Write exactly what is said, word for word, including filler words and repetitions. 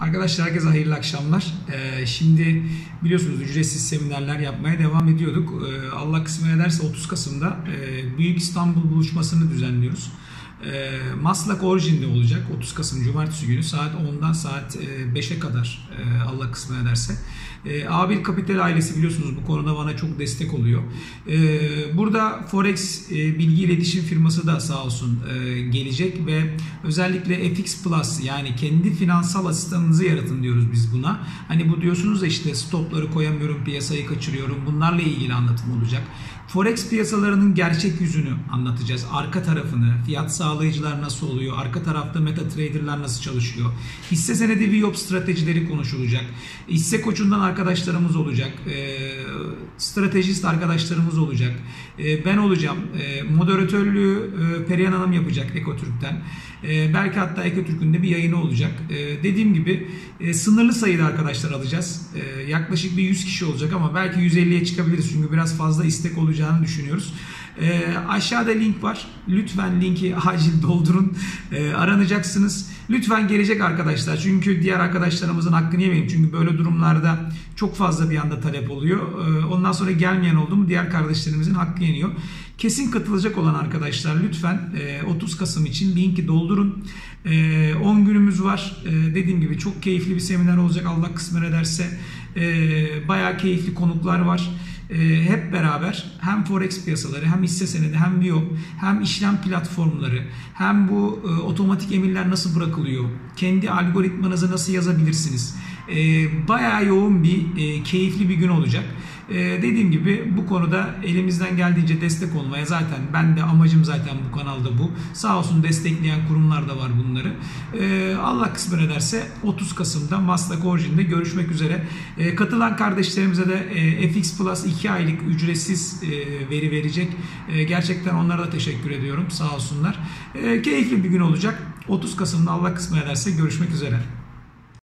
Arkadaşlar herkese hayırlı akşamlar. Ee, şimdi biliyorsunuz ücretsiz seminerler yapmaya devam ediyorduk. Ee, Allah kısmet ederse otuz Kasım'da e, Büyük İstanbul buluşmasını düzenliyoruz. E, Maslak Orijin'de olacak otuz Kasım Cumartesi günü saat ondan saat beşe kadar e, Allah kısmet ederse. E, A bir Kapital ailesi biliyorsunuz bu konuda bana çok destek oluyor. E, burada Forex e, bilgi iletişim firması da sağ olsun e, gelecek ve özellikle F X Plus yani kendi finansal asistanınızı yaratın diyoruz biz buna. Hani bu diyorsunuz da işte stopları koyamıyorum, piyasayı kaçırıyorum. Bunlarla ilgili anlatım olacak. Forex piyasalarının gerçek yüzünü anlatacağız. Arka tarafını, fiyat sağlayıcılar nasıl oluyor, arka tarafta MetaTrader'lar nasıl çalışıyor, hisse senedi V I O P stratejileri konuşulacak, hisse koçundan arkadaşlarımız olacak, e, stratejist arkadaşlarımız olacak, e, ben olacağım, e, moderatörlüğü e, Perihan Hanım yapacak Ekotürk'ten. E, belki hatta Ekotürk'ün de bir yayını olacak. E, dediğim gibi e, sınırlı sayıda arkadaşlar alacağız. E, yaklaşık bir yüz kişi olacak ama belki yüz elliye çıkabiliriz çünkü biraz fazla istek olacağını düşünüyoruz. E, aşağıda link var. Lütfen linki acil doldurun. E, aranacaksınız. Lütfen gelecek arkadaşlar. Çünkü diğer arkadaşlarımızın hakkını yemeyin. Çünkü böyle durumlarda çok fazla bir anda talep oluyor. E, ondan sonra gelmeyen oldu mu diğer kardeşlerimizin hakkı yeniyor. Kesin katılacak olan arkadaşlar lütfen e, otuz Kasım için linki doldurun. E, on günümüz var. E, dediğim gibi çok keyifli bir seminer olacak. Allah kısmet ederse e, bayağı keyifli konuklar var. E, hep beraber hem Forex piyasaları hem hisse senedi hem V I O P hem işlem platformları hem bu e, otomatik emirler nasıl bırakılıyor, kendi algoritmanızı nasıl yazabilirsiniz. E, bayağı yoğun bir e, keyifli bir gün olacak. E, dediğim gibi bu konuda elimizden geldiğince destek olmaya zaten ben de amacım zaten bu kanalda bu. Sağ olsun destekleyen kurumlar da var bunları. E, Allah kısmet ederse otuz Kasım'da Maslak Orijin'de görüşmek üzere. E, katılan kardeşlerimize de e, F X Plus iki aylık ücretsiz e, veri verecek. E, gerçekten onlara da teşekkür ediyorum. Sağ olsunlar. E, keyifli bir gün olacak. otuz Kasım'da Allah kısmet ederse görüşmek üzere.